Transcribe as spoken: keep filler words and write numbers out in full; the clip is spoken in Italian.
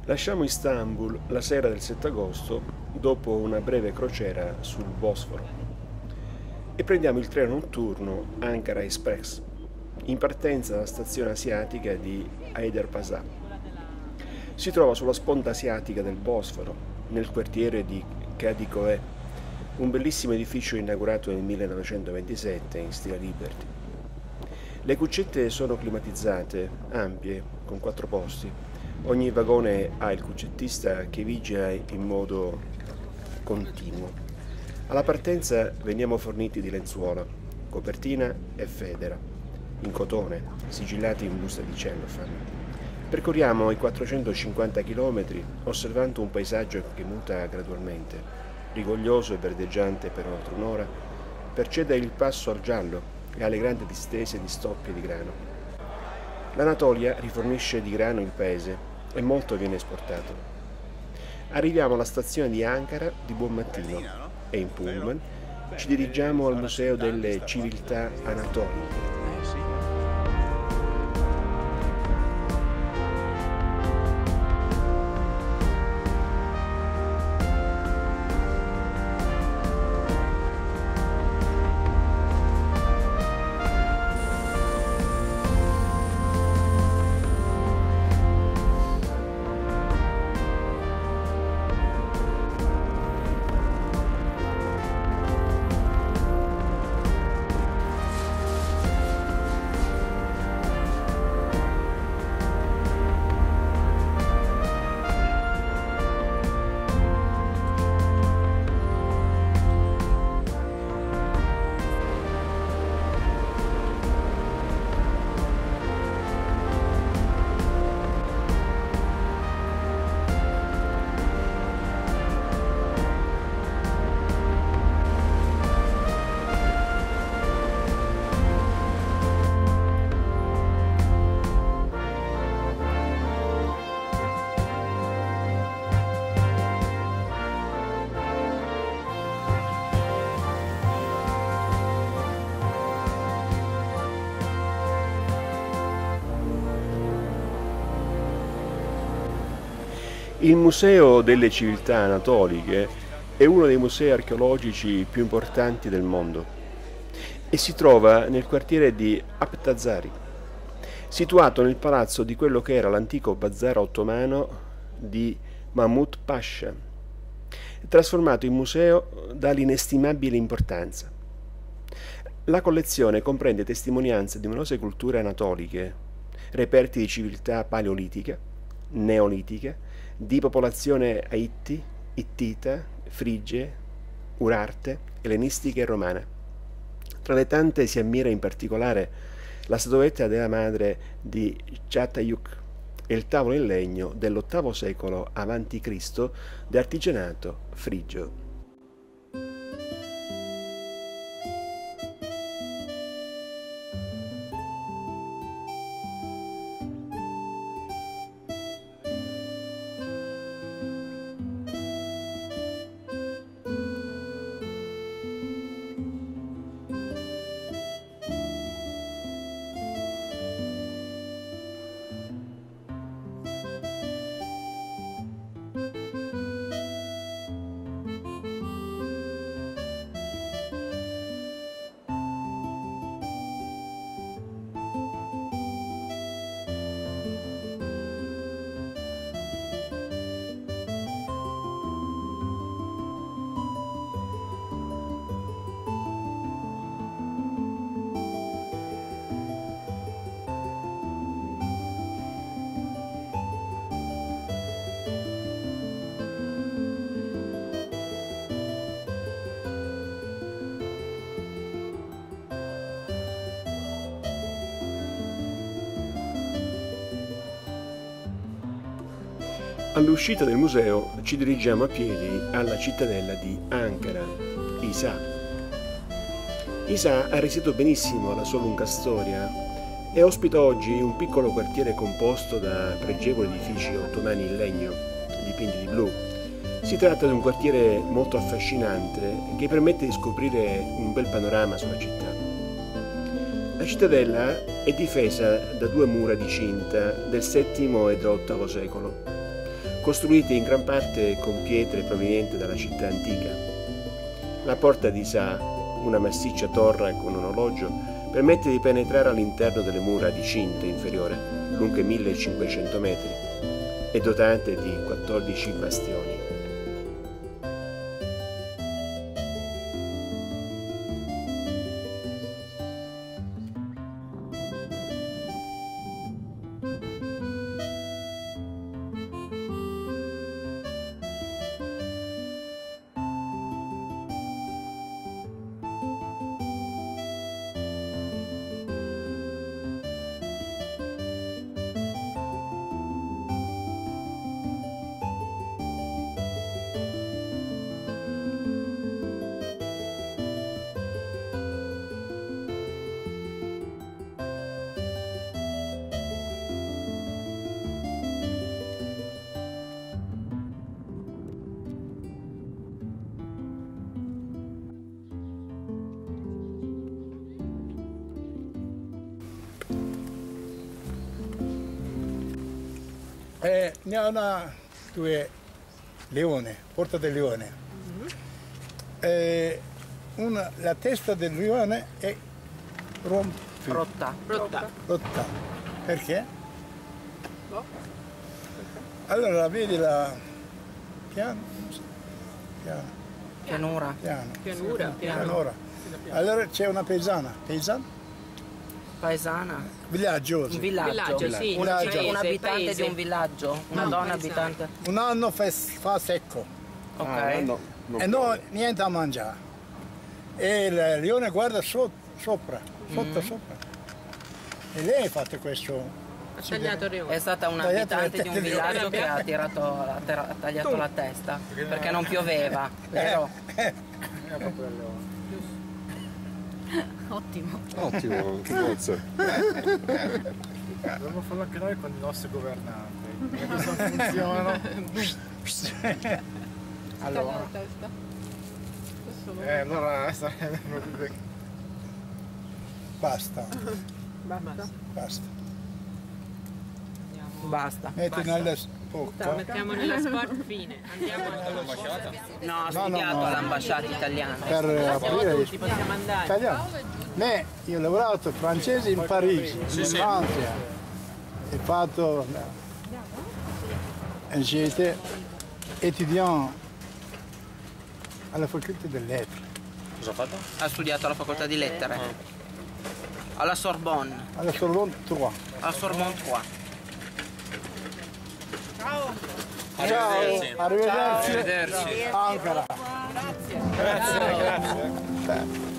Lasciamo Istanbul la sera del sette agosto dopo una breve crociera sul Bosforo e prendiamo il treno notturno Ankara Express in partenza dalla stazione asiatica di Haydarpasa. Si trova sulla sponda asiatica del Bosforo, nel quartiere di Kadıköy, un bellissimo edificio inaugurato nel millenovecentoventisette in stile Liberty. Le cuccette sono climatizzate, ampie, con quattro posti. Ogni vagone ha il cuccettista che vigila in modo continuo. Alla partenza veniamo forniti di lenzuola, copertina e federa, in cotone, sigillati in busta di cellophane. Percorriamo i quattrocentocinquanta chilometri osservando un paesaggio che muta gradualmente, rigoglioso e verdeggiante per oltre un'ora, per cedere il passo al giallo e alle grandi distese di stoppie di grano. L'Anatolia rifornisce di grano il paese e molto viene esportato. Arriviamo alla stazione di Ankara di buon mattino e in pullman ci dirigiamo al Museo delle Civiltà Anatoliche. Il Museo delle Civiltà Anatoliche è uno dei musei archeologici più importanti del mondo e si trova nel quartiere di Aptazari, situato nel palazzo di quello che era l'antico bazar ottomano di Mahmud Pasha, trasformato in museo dall'inestimabile importanza. La collezione comprende testimonianze di numerose culture anatoliche, reperti di civiltà paleolitica, neolitica, di popolazione Aitti, Ittita, Frigie, Urarte, ellenistica e romana. Tra le tante si ammira in particolare la statuetta della madre di Çatalhöyük e il tavolo in legno dell'ottavo secolo avanti Cristo di artigianato frigio. All'uscita del museo ci dirigiamo a piedi alla cittadella di Ankara, Isa. Isa ha resistito benissimo alla sua lunga storia e ospita oggi un piccolo quartiere composto da pregevoli edifici ottomani in legno, dipinti di blu. Si tratta di un quartiere molto affascinante che permette di scoprire un bel panorama sulla città. La cittadella è difesa da due mura di cinta del settimo e dell'ottavo secolo. costruiti in gran parte con pietre provenienti dalla città antica. La porta di Saa, una massiccia torre con un orologio, permette di penetrare all'interno delle mura di cinta inferiore, lunghe millecinquecento metri, e dotate di quattordici bastioni. Eh, ne ha una, due leone, porta del leone. Mm-hmm. eh, una, la testa del leone è rom- rotta. rotta. rotta. Perché? No. Allora vedi la piano, piano. Pianura. Piano. Pianura. Piano. Pianura. Allora c'è una paesana, paesana? Paesana. Villaggio. Un villaggio, villaggio sì. Un, villaggio. un abitante paese. di un villaggio, una No, donna paesano. abitante. Un anno fa, fa secco. Ok. Ah, no, non E no, niente a mangiare. E il leone guarda so- sopra, sotto, Mm. sopra. E lei ha fatto questo. Ha tagliato il È leone. stata un Tagliato abitante la di un testa di leone. villaggio che ha, tirato, ha tira- ha tagliato la testa perché non pioveva, vero? Ottimo. Ottimo, che bozza. Dovremmo farlo anche noi con i nostri governanti. Perché se non funzionano. Allora, la testa. Adesso Eh, allora sarebbe proprio. basta, basta. basta. Basta. Metti nella bocca. Mettiamo nella sport fine. Andiamo a No, ha No, no, studiato no. all'ambasciata italiana. Per aprire tutti, possiamo andare. italiano. Me, io ho lavorato francese in Parigi, in Francia. Ho fatto. J'étais étudiant alla facoltà delle lettere. Cosa ha fatto? Ha studiato alla facoltà di lettere. Alla Sorbonne. Alla Sorbonne tre. Alla Sorbonne tre. Ciao, Arrivederci. arrivederci. Arrivederci. Ankara. Grazie, grazie. Beh.